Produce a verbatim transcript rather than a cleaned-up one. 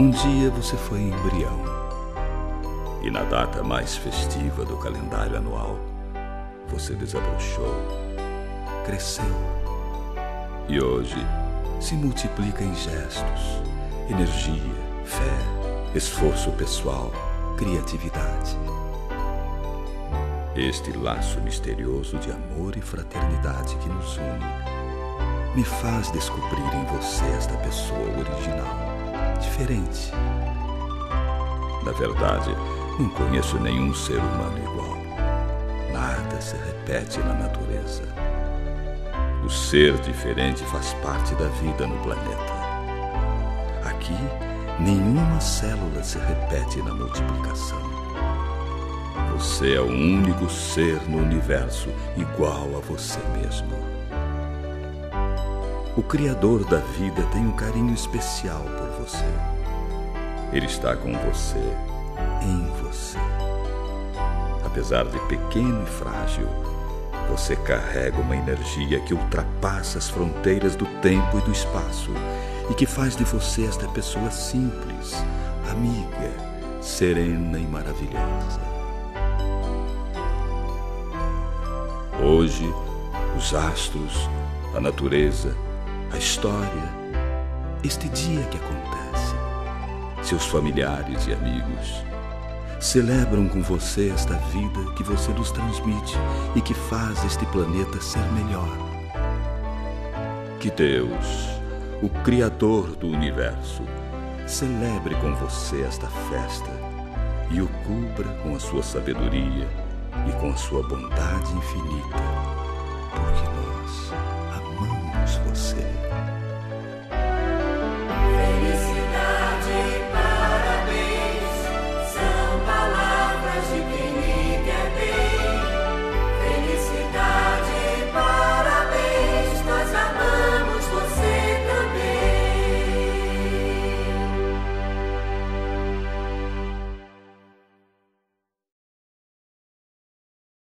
Um dia você foi embrião, e na data mais festiva do calendário anual, você desabrochou, cresceu, e hoje se multiplica em gestos, energia, fé, esforço pessoal, criatividade. Este laço misterioso de amor e fraternidade que nos une me faz descobrir em você esta pessoa original, diferente. Na verdade, não conheço nenhum ser humano igual. Nada se repete na natureza. O ser diferente faz parte da vida no planeta. Aqui, nenhuma célula se repete na multiplicação. Você é o único ser no universo igual a você mesmo. O Criador da vida tem um carinho especial por você. Ele está com você, em você. Apesar de pequeno e frágil, você carrega uma energia que ultrapassa as fronteiras do tempo e do espaço e que faz de você esta pessoa simples, amiga, serena e maravilhosa. Hoje, os astros, a natureza, a história, este dia que acontece, seus familiares e amigos, celebram com você esta vida que você nos transmite e que faz este planeta ser melhor. Que Deus, o Criador do Universo, celebre com você esta festa e o cubra com a sua sabedoria e com a sua bondade infinita, porque